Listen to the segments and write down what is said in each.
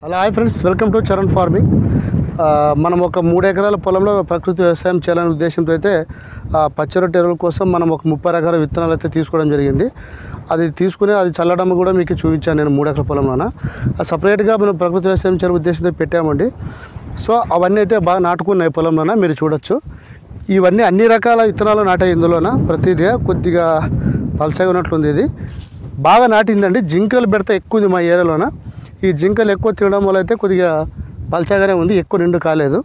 Hello hi friends, welcome to Charan farming. మనం ఒక 3 ఎకరాల పొలంలో ప్రకృతి వ్యవసాయం చేయాలనే ఉద్దేశంతో అయితే పచ్చిరొట్ట ఎరువుల కోసం మనం ఒక 30 రకాల విత్తనాలు అయితే తీసుకోవడం జరిగింది. అది తీసుకుని అది చల్లడం కూడా మీకు చూపించాను నేను 3 ఎకరాల పొలంలోన. సపరేట్గా మనం ప్రకృతి వ్యవసాయం చేయాలనే ఉద్దేశంతో పెట్టామండి. సో అవన్నీ అయితే బాగా నాటుకున్నాయి పొలంలోన, మీరు చూడొచ్చు. ఇవన్నీ అన్ని రకాల విత్తనాలు నాటాయి ఇందులోన. ప్రతిదిగా కొద్దిగా పలచగా ఉన్నట్లుంది. ఇది బాగా నాటిందండి. జింకలు బెడత ఎక్కువ ఉంది మా ఏరియాలోన. ఈ జింకలు ఎక్కువ తినడం వల్ల అయితే కొద్దిగా పలచగానే ఉంది, ఎక్కువ నిండు కాలేదు.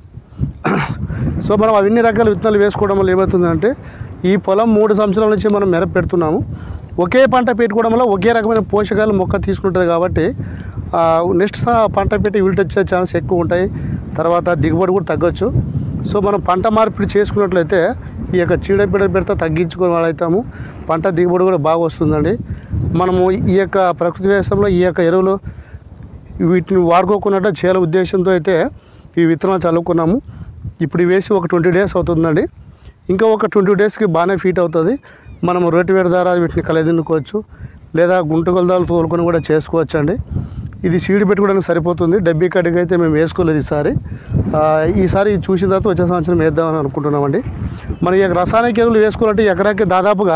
సో మనం అన్ని రకాల విత్తనాలు వేసుకోవడం వల్ల ఏమవుతుందంటే, ఈ పొలం 3 సంవత్సరాల నుంచి మనం మెరప పెడుతున్నాము. ఒకే పంట పెట్టుకోవడం వల్ల ఒకే రకమైన పోషకాలు మొక్క తీసుకుంటుంది కాబట్టి నెక్స్ట్ పంట పెట్టి విల్ట్ వచ్చే ఛాన్స్ ఎక్కువ ఉంటాయి. తర్వాత దిగుబడి కూడా తగ్గొచ్చు. సో మనం పంట మార్పిడి చేసుకున్నట్లయితే ఈ యొక్క చీడపీడ పెడితే తగ్గించుకునే వాళ్ళవుతాము. పంట దిగుబడి కూడా బాగా వస్తుందండి. మనము ఈ యొక్క ప్రకృతి వ్యవసాయంలో ఈ యొక్క ఎరువులు వీటిని వాడుకోకుండా చేయాల ఉద్దేశంతో అయితే ఈ విత్తనాలు చల్లుకున్నాము. ఇప్పుడు వేసి ఒక 20 డేస్ అవుతుందండి. ఇంకా ఒక 20 డేస్కి బాగానే ఫీట్ అవుతుంది. మనం రోటివేర్ ద్వారా వీటిని కలదిన్నుకోవచ్చు, లేదా గుంటగల ద్వారా తోలుకొని కూడా చేసుకోవచ్చు అండి. ఇది సీడ్ పెట్టుకోవడానికి సరిపోతుంది. డబ్బీ కడికి అయితే మేము వేసుకోలేదు ఈసారి చూసిన తర్వాత వచ్చే సంవత్సరం వేద్దామని అనుకుంటున్నామండి. మన ఈ రసాయనిక ఎరువులు వేసుకోవాలంటే ఎకరాకి దాదాపుగా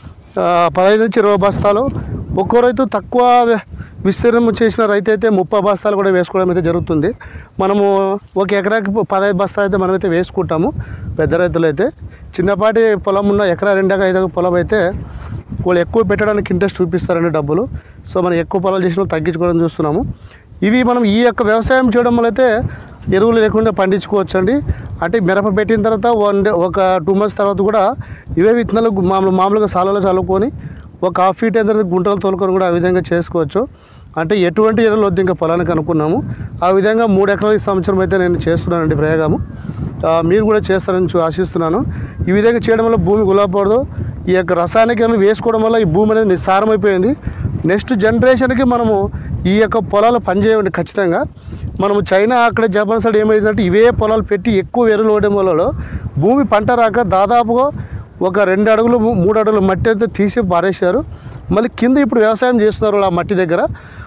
15 నుంచి 20 బస్తాలు. ఒక్కో రైతు తక్కువ విస్తీర్ణం చేసిన రైతు అయితే 30 బస్తాలు కూడా వేసుకోవడం అయితే జరుగుతుంది. మనము ఒక ఎకరాకి 15 బస్తాలు అయితే మనమైతే వేసుకుంటాము. పెద్ద రైతులు అయితే చిన్నపాటి పొలం ఉన్న ఎకరా 2-5 పొలం అయితే వాళ్ళు ఎక్కువ పెట్టడానికి ఇంట్రెస్ట్ చూపిస్తారండి డబ్బులు. సో మనం ఎక్కువ పొలాలు చేసిన తగ్గించుకోవడం చూస్తున్నాము. ఇవి మనం ఈ యొక్క వ్యవసాయం చేయడం వల్ల అయితే ఎరువులు లేకుండా పండించుకోవచ్చు అండి. అంటే మిరప పెట్టిన తర్వాత ఒక 2 months తర్వాత కూడా ఇవే విత్తనాలు మామూలుగా సాలలో చల్లుకొని ఒక 1/2 feet అయితే గుంటలు తోలుకొని కూడా ఆ విధంగా చేసుకోవచ్చు. అంటే ఎటువంటి ఎరువులు వద్దు ఇంకా పొలానికి అనుకున్నాము. ఆ విధంగా 3 ఎకరాల ఈ సంవత్సరం అయితే నేను చేస్తున్నానండి ప్రయోగము. మీరు కూడా చేస్తారని ఆశిస్తున్నాను. ఈ విధంగా చేయడం వల్ల భూమి గులాబపడదు. ఈ యొక్క రసాయనిక ఎరువులు వేసుకోవడం వల్ల ఈ భూమి అనేది నిస్సారమైపోయింది. నెక్స్ట్ జనరేషన్కి మనము ఈ యొక్క పొలాలు పనిచేయండి ఖచ్చితంగా. మనము చైనా అక్కడ జపాన్ సైడ్ ఏమైందంటే ఇవే పొలాలు పెట్టి ఎక్కువ ఎరువులు వేయడం వల్ల భూమి పంట రాక దాదాపుగా ఒక 2 అడుగులు 3 అడుగులు మట్టి అయితే తీసి పారేశారు. మళ్ళీ కింద ఇప్పుడు వ్యవసాయం చేస్తున్నారు ఆ మట్టి దగ్గర.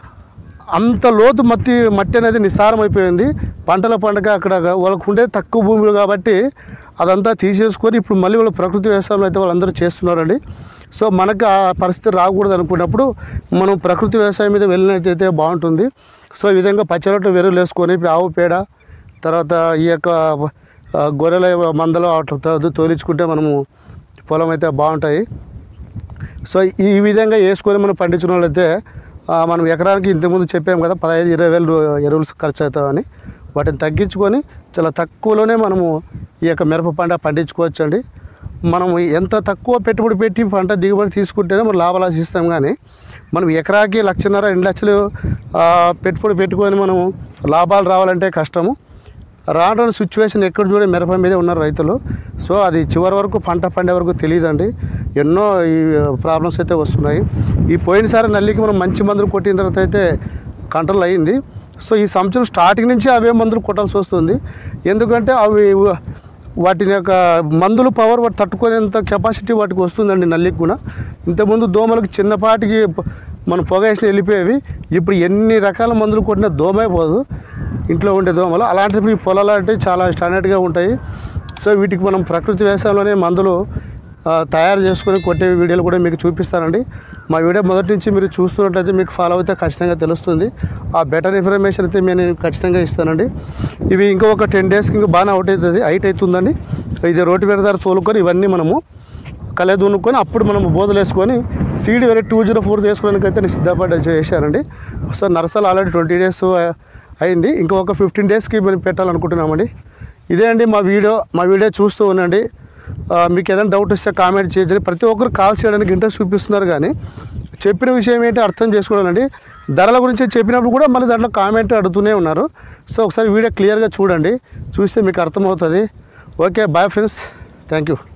అంత లోతు మట్టి అనేది నిస్సారం అయిపోయింది. పంటల పండగ అక్కడ వాళ్ళకు ఉండే తక్కువ భూములు కాబట్టి అదంతా తీసేసుకొని ఇప్పుడు మళ్ళీ వాళ్ళు ప్రకృతి వ్యవసాయంలో అయితే వాళ్ళందరూ చేస్తున్నారండి. సో మనకు ఆ పరిస్థితి రాకూడదు అనుకున్నప్పుడు మనం ప్రకృతి వ్యవసాయం మీద వెళ్ళినట్టయితే బాగుంటుంది. సో ఈ విధంగా పచ్చిరొట్ట ఎరువులు వేసుకొని ఆవు పేడ, తర్వాత ఈ యొక్క గొర్రెల మందలు అట్లా తోలించుకుంటే మనము పొలం అయితే బాగుంటాయి. సో ఈ విధంగా వేసుకొని మనం పండించిన వాళ్ళైతే మనం ఎకరానికి ఇంతకుముందు చెప్పాము కదా 15-20 వేలు ఎరువులు ఖర్చు అవుతామని. వాటిని తగ్గించుకొని చాలా తక్కువలోనే మనము ఈ యొక్క మిరప పంట పండించుకోవచ్చు అండి. మనము ఎంత తక్కువ పెట్టుబడి పెట్టి పంట దిగుబడి తీసుకుంటేనే మనం లాభాలు ఆశిస్తాం. కానీ మనం ఎకరాకి 1,50,000-2 లక్షలు పెట్టుబడి పెట్టుకొని మనం లాభాలు రావాలంటే కష్టము. రావడం సిచ్యువేషన్ ఎక్కడ చూడే మిరప మీదే ఉన్నారు రైతులు. సో అది చివరి వరకు పంట పండే వరకు తెలియదండి. ఎన్నో ఈ ప్రాబ్లమ్స్ అయితే వస్తున్నాయి. ఈ పోయినసారి నల్లికి మనం మంచి మందులు కొట్టిన తర్వాత అయితే కంట్రోల్ అయ్యింది. సో ఈ సంవత్సరం స్టార్టింగ్ నుంచి అవే మందులు కొట్టాల్సి వస్తుంది. ఎందుకంటే అవి వాటిని యొక్క మందులు పవర్ వాటి తట్టుకునేంత కెపాసిటీ వాటికి వస్తుందండి నల్లికి కూడా. ఇంతకుముందు దోమలకు చిన్నపాటికి మనం పొగ వేసిన వెళ్ళిపోయేవి. ఇప్పుడు ఎన్ని రకాల మందులు కొట్టినా దోమే పోదు, ఇంట్లో ఉండే దోమలు. అలాంటివి ఈ పొలాలు అంటే చాలా స్టాండర్డ్గా ఉంటాయి. సో వీటికి మనం ప్రకృతి వ్యవసాయంలోనే మందులు తయారు చేసుకొని కొట్టే వీడియోలు కూడా మీకు చూపిస్తానండి. మా వీడియో మొదటి నుంచి మీరు చూస్తున్నట్లయితే మీకు ఫాలో అయితే ఖచ్చితంగా తెలుస్తుంది. ఆ బెటర్ ఇన్ఫర్మేషన్ అయితే నేను ఖచ్చితంగా ఇస్తానండి. ఇవి ఇంకా ఒక 10 డేస్కి ఇంకా బాగానే హైట్ అవుతుందండి. ఇది రోటివేర్ ద్వారా తోలుకొని ఇవన్నీ మనము కలదునుకొని అప్పుడు మనం బోధలు వేసుకొని సీడ్ వేరే 204 వేసుకోవడానికి అయితే నేను సిద్ధపడి చేశానండి. సో నర్సలు ఆల్రెడీ 20 డేస్ అయింది. ఇంకా ఒక 15 డేస్కి మనం పెట్టాలనుకుంటున్నామండి. ఇదే అండి మా వీడియో చూస్తూ ఉండండి. మీకు ఏదైనా డౌట్ వస్తే కామెంట్ చేయొచ్చు. ప్రతి ఒక్కరు కాల్ చేయడానికి ఇంట్రెస్ట్ చూపిస్తున్నారు, కానీ చెప్పిన విషయం ఏంటి అర్థం చేసుకోవాలండి. ధరల గురించి చెప్పినప్పుడు కూడా మళ్ళీ దాంట్లో కామెంట్ అడుగుతూనే ఉన్నారు. సో ఒకసారి వీడియో క్లియర్గా చూడండి, చూస్తే మీకు అర్థమవుతుంది. Okay, bye friends, thank you.